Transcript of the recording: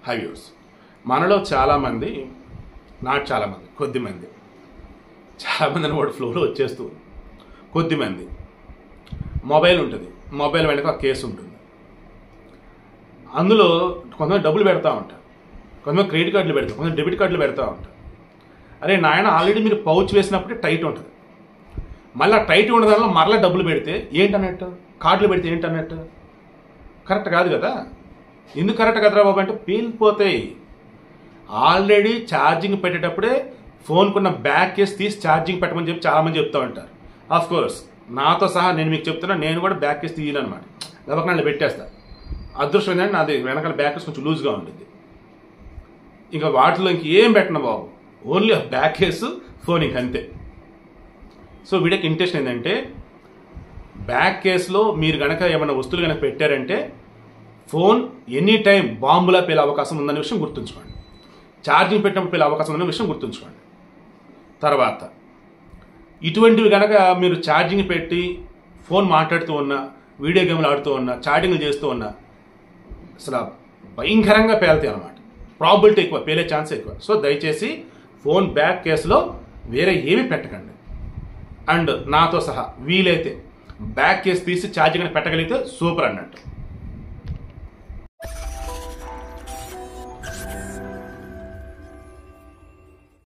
High views. మనలో చాలామంది, not చాలామంది, కొద్దిమంది, చాలామంది అని కూడా ఫ్లోలో వచ్చేస్తూ, కొద్దిమంది మొబైల్ ఉంటుంది, మొబైల్ వెనక ఒక కేసు ఉంటుంది, అందులో కొంతమంది డబ్బులు పెడతా ఉంటారు, కొంతమంది క్రెడిట్ కార్డులు పెడతారు, కొంతమంది డెబిట్ కార్డులు పెడతా ఉంటారు. అరే నాయన, ఆల్రెడీ మీరు పౌచ్ వేసినప్పుడే టైట్ ఉంటుంది, మళ్ళీ టైట్ ఉన్న దానిలో మరలా డబ్బులు పెడితే ఏంటన్నట్టు, కార్డులు పెడితే ఏంటన్నట్టు, కరెక్ట్ కాదు కదా. ఎందుకు కరెక్ట్ కదరా బాబు అంటే పేలిపోతాయి. ఆల్రెడీ ఛార్జింగ్ పెట్టేటప్పుడే ఫోన్కున్న బ్యాక్ కేసు తీసి ఛార్జింగ్ పెట్టమని చెప్పి చాలామంది చెప్తూ ఉంటారు. ఆఫ్ కోర్స్ నాతో సహా నేను మీకు చెప్తున్నా, నేను కూడా బ్యాక్ కేసు తీయనమాట, గబక నన్ను పెట్టేస్తా. అదృష్టం ఏంటంటే నాది వెనకాల బ్యాక్ కేసు కొంచెం లూజ్గా ఉంటుంది. ఇంకా వాటిలో ఇంకేం పెట్టను బాబు, ఓన్లీ బ్యాక్ కేసు, ఫోన్ ఇంక అంతే. సో వీడియోకి ఇంటెన్షన్ ఏంటంటే, బ్యాక్ కేసులో మీరు కనుక ఏమైనా వస్తువులు కనుక పెట్టారంటే ఫోన్ ఎనీ టైం బాంబులా పేలే అవకాశం ఉందనే విషయం గుర్తుంచుకోండి. ఛార్జింగ్ పెట్టినప్పుడు పేలే అవకాశం ఉందనే విషయం గుర్తుంచుకోండి. తర్వాత ఇటువంటివి కనుక మీరు ఛార్జింగ్ పెట్టి ఫోన్ మాట్లాడుతూ ఉన్నా, వీడియో గేమ్లు ఆడుతూ ఉన్నా, చాటింగ్లు చేస్తూ ఉన్నా అసలు భయంకరంగా పేలుతాయి అన్నమాట. ప్రాబిలిటీ ఎక్కువ, పేలే ఛాన్స్ ఎక్కువ. సో దయచేసి ఫోన్ బ్యాక్ కేసులో వేరే ఏమీ పెట్టకండి. అండ్ నాతో సహా వీలైతే బ్యాక్ కేసు తీసి ఛార్జింగ్ పెట్టగలిగితే సూపర్ అన్నట్టు.